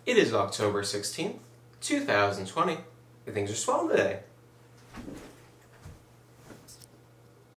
It is October 16th, 2020. Things are swell today.